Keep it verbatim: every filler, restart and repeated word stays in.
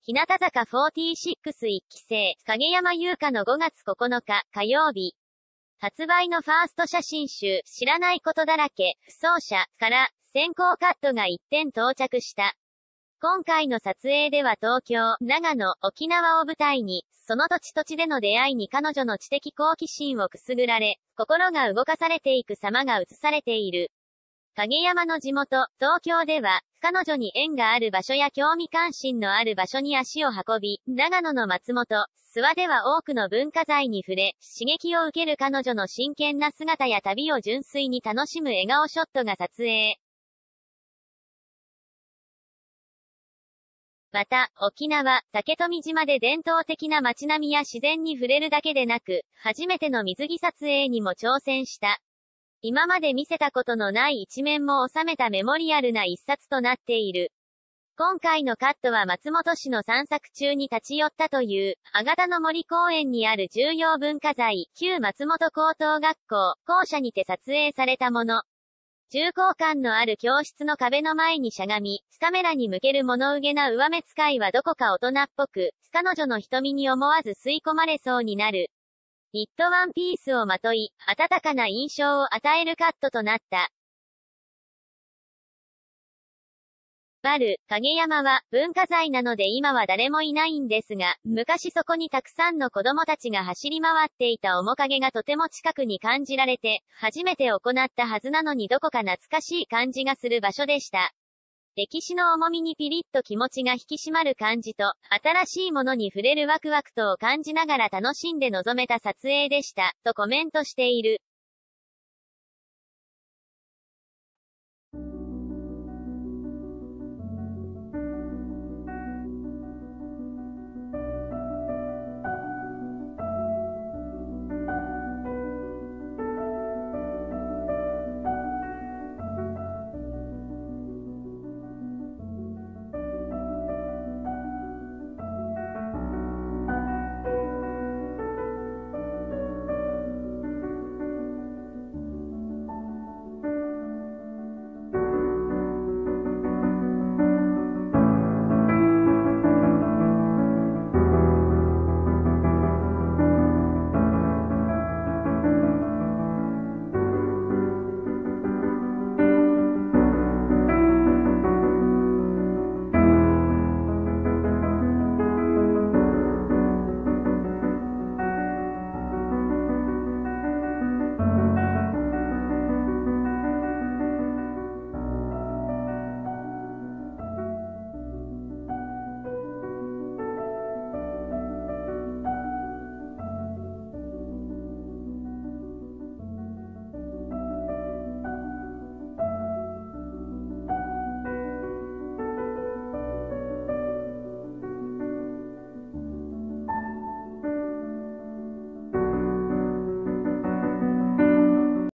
日向坂フォーティーシックスいっき生、影山優佳のごがつここのか、火曜日。発売のファースト写真集、知らないことだらけ、不走者、から、先行カットが一点到着した。今回の撮影では東京、長野、沖縄を舞台に、その土地土地での出会いに彼女の知的好奇心をくすぐられ、心が動かされていく様が映されている。影山の地元、東京では、彼女に縁がある場所や興味関心のある場所に足を運び、長野の松本、諏訪では多くの文化財に触れ、刺激を受ける彼女の真剣な姿や旅を純粋に楽しむ笑顔ショットが撮影。また、沖縄、竹富島で伝統的な街並みや自然に触れるだけでなく、初めての水着撮影にも挑戦した。今まで見せたことのない一面も収めたメモリアルな一冊となっている。今回のカットは松本市の散策中に立ち寄ったという、あがたの森公園にある重要文化財、旧松本高等学校、校舎にて撮影されたもの。重厚感のある教室の壁の前にしゃがみ、カメラに向ける物憂げな上目使いはどこか大人っぽく、彼女の瞳に思わず吸い込まれそうになる。ニットワンピースをまとい、温かな印象を与えるカットとなった。バル、影山は、文化財なので今は誰もいないんですが、昔そこにたくさんの子供たちが走り回っていた面影がとても近くに感じられて、初めて行ったはずなのにどこか懐かしい感じがする場所でした。歴史の重みにピリッと気持ちが引き締まる感じと、新しいものに触れるワクワクとを感じながら楽しんで臨めた撮影でした、とコメントしている。